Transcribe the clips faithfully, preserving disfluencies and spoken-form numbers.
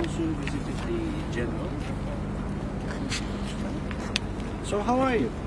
also visited the general. So how are you?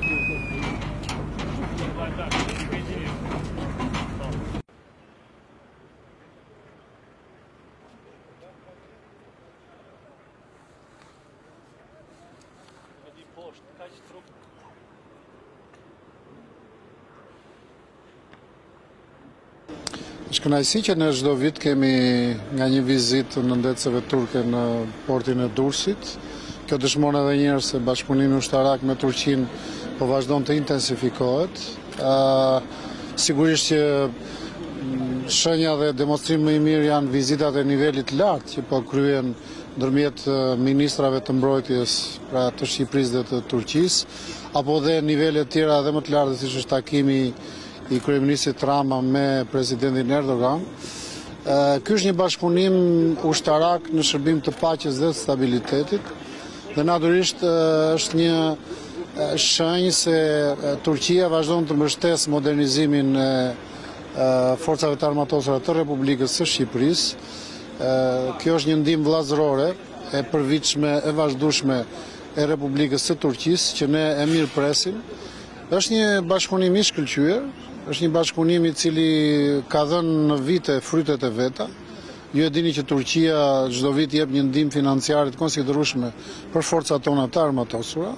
Shkënaqësi që në çdo vit kemi nga një vizitë në ndecëve turke në portin e Durrësit. Kjo dëshmon edhe një herë se bashkëpunimi ushtarak me Turqinë po vazhdon të intensifikohet. Uh, sigurisht që shenja dhe demonstrimi më i mirë janë vizitat e nivelit lartë që po kryen ndërmjet ministrave të mbrojtjes, pra të Shqipërisë dhe të Turqisë, apo dhe nivele të tjera edhe më të larta siç është takimi i kryeministit Rama me presidentin Erdogan. Ky është një bashkëpunim ushtarak në shërbim të paqes dhe stabilitetit dhe natyrisht është një shenjë se Turqia vazhdon të mbështesë modernizimin e forcave të armatosura të Republikës së Shqipërisë. Kjo është një ndihmë vllazërore e përvitshme e vazhdueshme e Republikës së Turqisë që ne e mirëpresim. Është një bashkëpunim i shkëlqyer. Është një bashkëpunim i cili ka dhënë në vite frytet e veta. Ju e dini që Turqia çdo vit jep një ndihmë financiare të konsiderueshme për forcat tona të armatosura.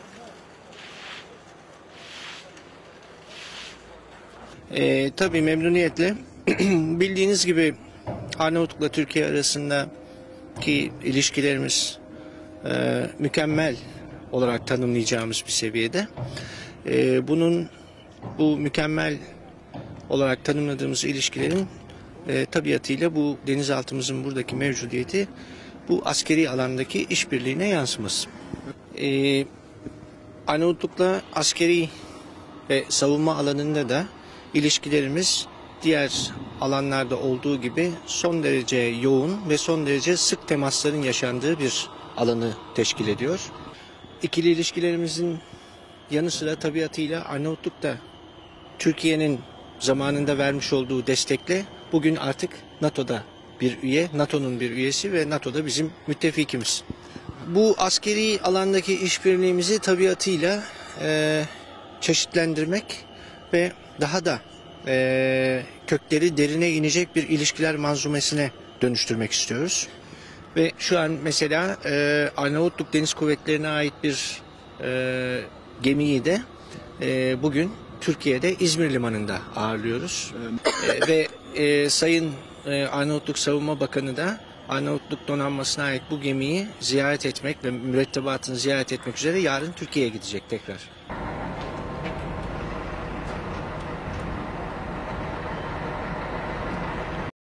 E, tabii memnuniyetle. Bildiğiniz gibi Arnavutluk'la Türkiye arasındaki ilişkilerimiz e, mükemmel olarak tanımlayacağımız bir seviyede. E, bunun Bu mükemmel olarak tanımladığımız ilişkilerin e, tabiatıyla bu denizaltımızın buradaki mevcudiyeti bu askeri alandaki işbirliğine yansıması. E, Arnavutluk'la askeri ve savunma alanında da ilişkilerimiz diğer alanlarda olduğu gibi son derece yoğun ve son derece sık temasların yaşandığı bir alanı teşkil ediyor. İkili ilişkilerimizin yanı sıra tabiatıyla Arnavutluk da Türkiye'nin zamanında vermiş olduğu destekle bugün artık NATO'da bir üye, NATO'nun bir üyesi ve NATO'da bizim müttefikimiz. Bu askeri alandaki işbirliğimizi tabiatıyla e, çeşitlendirmek ve daha da e, kökleri derine inecek bir ilişkiler manzumesine dönüştürmek istiyoruz. Ve şu an mesela e, Arnavutluk Deniz Kuvvetleri'ne ait bir e, gemiyi de e, bugün Türkiye'de İzmir Limanı'nda ağırlıyoruz. e, ve e, Sayın e, Arnavutluk Savunma Bakanı da Arnavutluk donanmasına ait bu gemiyi ziyaret etmek ve mürettebatını ziyaret etmek üzere yarın Türkiye'ye gidecek tekrar.